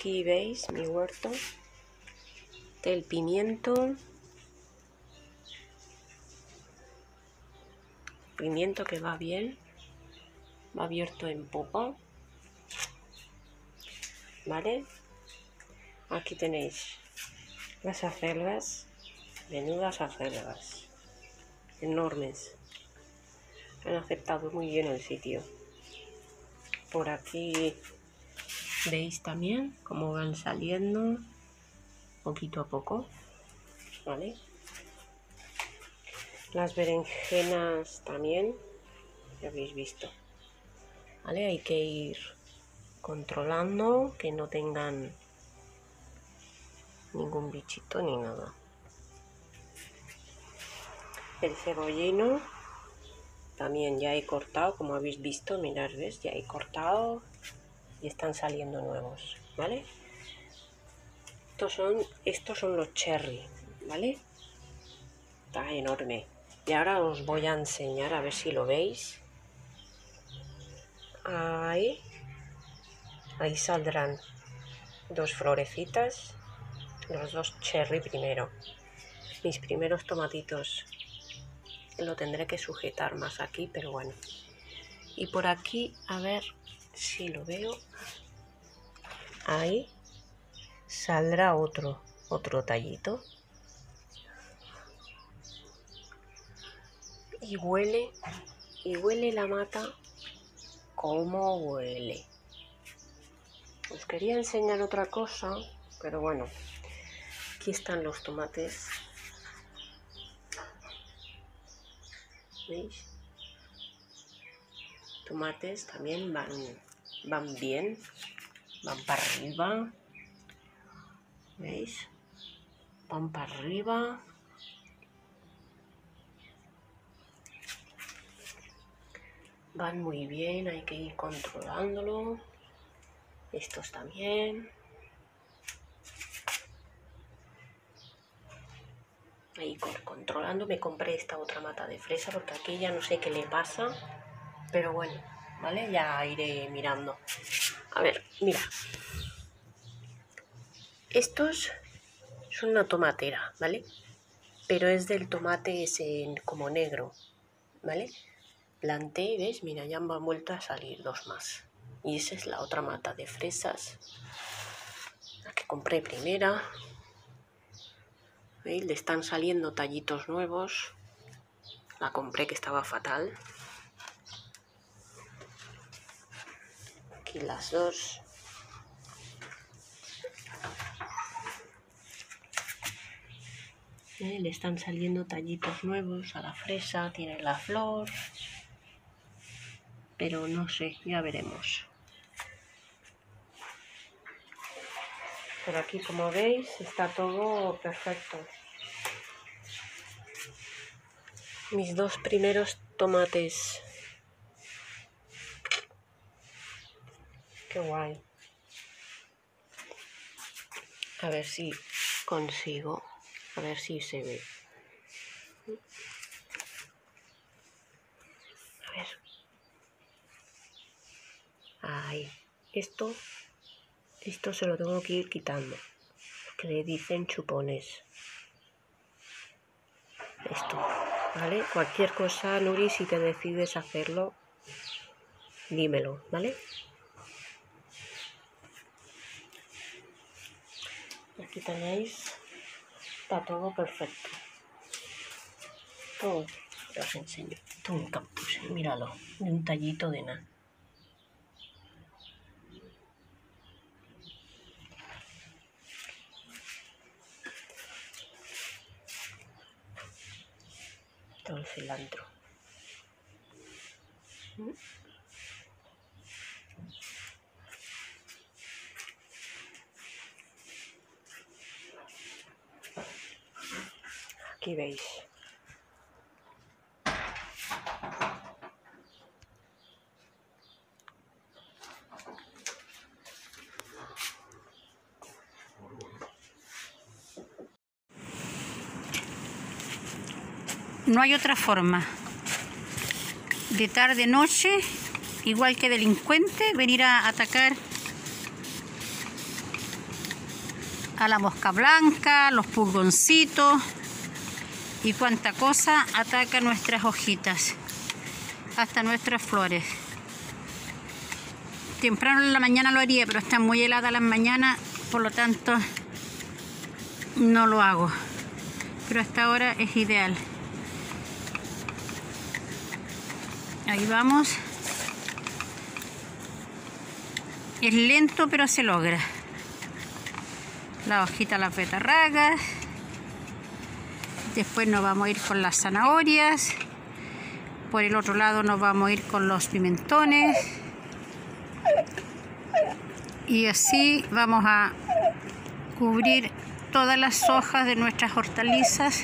Aquí veis mi huerto del pimiento. Pimiento que va bien, va abierto en popa, ¿vale? Aquí tenéis las acelgas, menudas acelgas, enormes. Han aceptado muy bien el sitio. Por aquí veis también cómo van saliendo poquito a poco, ¿vale? Las berenjenas también, ya habéis visto, ¿vale? Hay que ir controlando que no tengan ningún bichito ni nada. El cebollino también ya he cortado, como habéis visto, mirad, ¿ves? Ya he cortado y están saliendo nuevos, ¿vale? Estos son los cherry, ¿vale? Está enorme. Y ahora os voy a enseñar, a ver si lo veis. Ahí saldrán dos florecitas, los dos cherry primero. Mis primeros tomatitos. Lo tendré que sujetar más aquí, pero bueno. Y por aquí, a ver si lo veo. Ahí saldrá otro tallito. Y huele la mata como huele. Os quería enseñar otra cosa, pero bueno, aquí están los tomates. ¿Veis? Tomates también van bien, van para arriba. ¿Veis? Van para arriba. Van muy bien, hay que ir controlándolo. Estos también. Ahí controlando. Me compré esta otra mata de fresa porque aquí ya no sé qué le pasa. Pero bueno, ¿vale? Ya iré mirando. A ver, mira. Estos son una tomatera, ¿vale? Pero es del tomate ese como negro, ¿vale? Planté, ¿ves? Mira, ya han vuelto a salir dos más. Y esa es la otra mata de fresas. La que compré primera. ¿Veis? Le están saliendo tallitos nuevos. La compré que estaba fatal. Aquí las dos. Le están saliendo tallitos nuevos a la fresa. Tiene la flor. Pero no sé, ya veremos. Pero aquí, como veis, está todo perfecto. Mis dos primeros tomates. Qué guay. A ver si consigo. A ver si se ve. A ver. Ahí. Esto se lo tengo que ir quitando. Que le dicen chupones. Esto. ¿Vale? Cualquier cosa, Nuri, si te decides hacerlo, dímelo, ¿vale? Aquí tenéis, está todo perfecto. Todo, os enseño. Esto es un cactus, míralo, de un tallito de nada. Todo el cilantro. Aquí veis. No hay otra forma. De tarde, noche, igual que delincuente, venir a atacar a la mosca blanca, los pulgoncitos y cuánta cosa ataca nuestras hojitas, hasta nuestras flores. Temprano en la mañana lo haría, pero están muy heladas las mañanas, por lo tanto no lo hago. Pero hasta ahora es ideal. Ahí vamos. Es lento, pero se logra. La hojita, las betarragas. Después nos vamos a ir con las zanahorias. Por el otro lado nos vamos a ir con los pimentones. Y así vamos a cubrir todas las hojas de nuestras hortalizas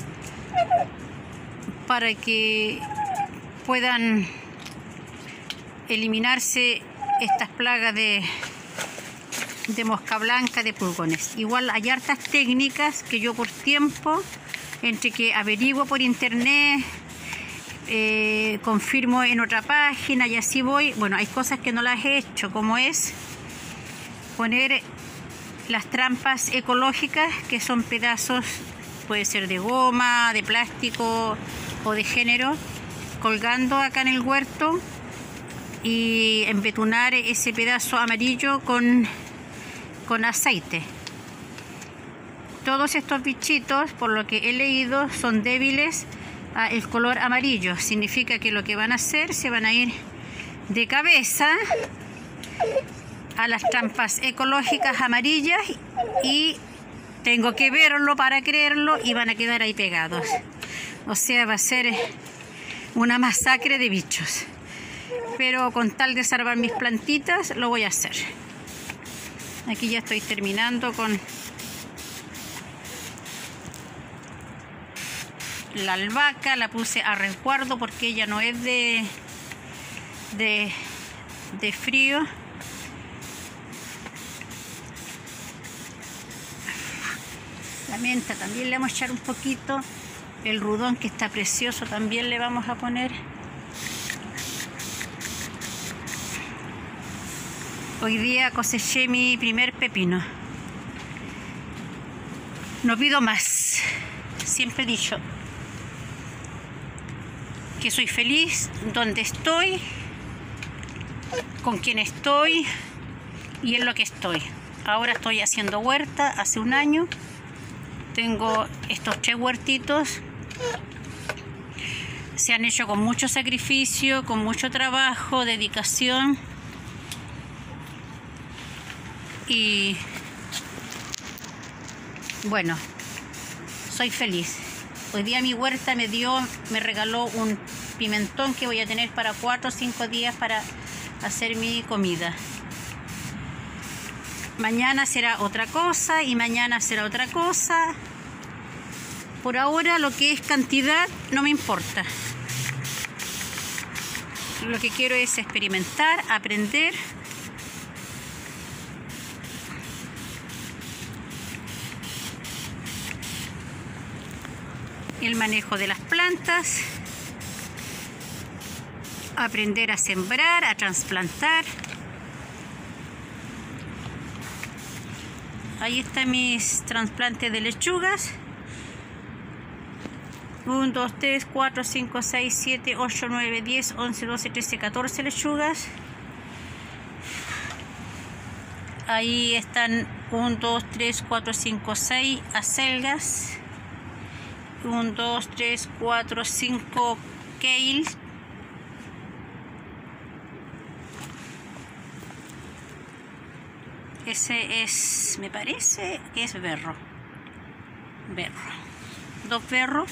para que puedan eliminarse estas plagas de mosca blanca, de pulgones. Igual hay hartas técnicas que yo por tiempo, entre que averiguo por internet, confirmo en otra página y así voy. Bueno, hay cosas que no las he hecho, como es poner las trampas ecológicas, que son pedazos, puede ser de goma, de plástico o de género, colgando acá en el huerto, y embetunar ese pedazo amarillo con aceite. Todos estos bichitos, por lo que he leído, son débiles al color amarillo. Significa que lo que van a hacer, se van a ir de cabeza a las trampas ecológicas amarillas, y tengo que verlo para creerlo, y van a quedar ahí pegados. O sea, va a ser una masacre de bichos. Pero con tal de salvar mis plantitas, lo voy a hacer. Aquí ya estoy terminando con la albahaca. La puse a resguardo porque ella no es de frío. La menta también le vamos a echar un poquito. El rudón, que está precioso, también le vamos a poner. Hoy día coseché mi primer pepino. No pido más. Siempre he dicho que soy feliz donde estoy, con quien estoy y en lo que estoy. Ahora estoy haciendo huerta hace un año. Tengo estos 3 huertitos. Se han hecho con mucho sacrificio, con mucho trabajo, dedicación. Y bueno, soy feliz. Hoy día mi huerta me regaló un pimentón que voy a tener para 4 o 5 días para hacer mi comida. Mañana será otra cosa y mañana será otra cosa. Por ahora lo que es cantidad no me importa. Lo que quiero es experimentar, aprender. El manejo de las plantas, aprender a sembrar, a trasplantar. Ahí están mis trasplantes de lechugas. 1, 2, 3, 4, 5, 6, 7, 8, 9, 10, 11, 12, 13, 14 lechugas. Ahí están 1, 2, 3, 4, 5, 6 acelgas. 1, 2, 3, 4, 5 kale. Ese es, me parece que es berro. 2 berros.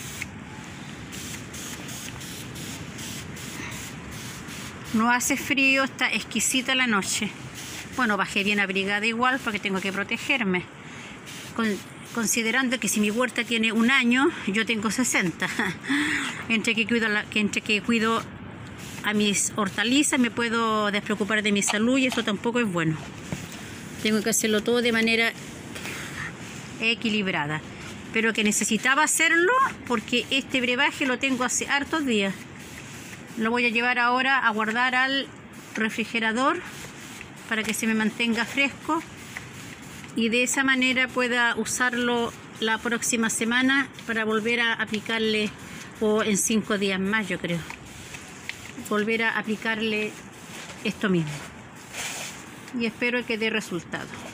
No hace frío, está exquisita la noche. Bueno, bajé bien abrigada igual porque tengo que protegerme. Considerando que si mi huerta tiene un año, yo tengo 60. Entre que cuido a mis hortalizas, me puedo despreocupar de mi salud, y eso tampoco es bueno. Tengo que hacerlo todo de manera equilibrada. Pero que necesitaba hacerlo porque este brebaje lo tengo hace hartos días. Lo voy a llevar ahora a guardar al refrigerador para que se me mantenga fresco. y de esa manera pueda usarlo la próxima semana para volver a aplicarle, o en 5 días más yo creo, volver a aplicarle esto mismo, y espero que dé resultado.